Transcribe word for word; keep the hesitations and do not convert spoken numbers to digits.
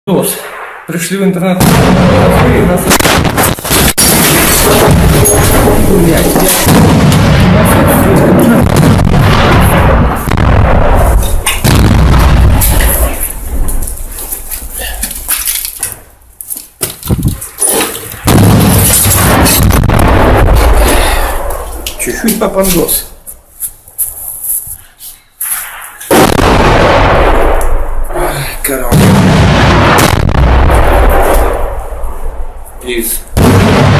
Дос. Пришли в интернет. Чуть-чуть попандос. Короче. Из